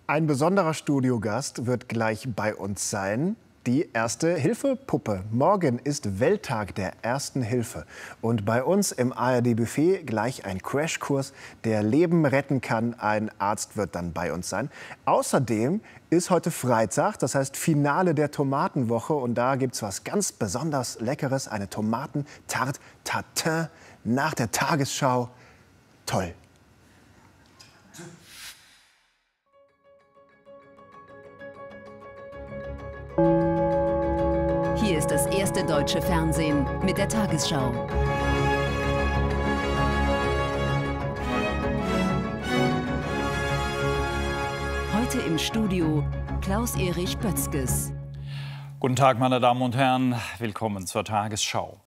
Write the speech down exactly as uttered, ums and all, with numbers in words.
Ein besonderer Studiogast wird gleich bei uns sein. Die Erste-Hilfe-Puppe. Morgen ist Welttag der Ersten Hilfe. Und bei uns im A R D-Buffet gleich ein Crashkurs, der Leben retten kann. Ein Arzt wird dann bei uns sein. Außerdem ist heute Freitag, das heißt Finale der Tomatenwoche. Und da gibt es was ganz besonders Leckeres, eine Tomatentarte Tatin nach der Tagesschau. Toll. Hier ist das erste deutsche Fernsehen mit der Tagesschau. Heute im Studio Klaus-Erich Bötzges. Guten Tag, meine Damen und Herren. Willkommen zur Tagesschau.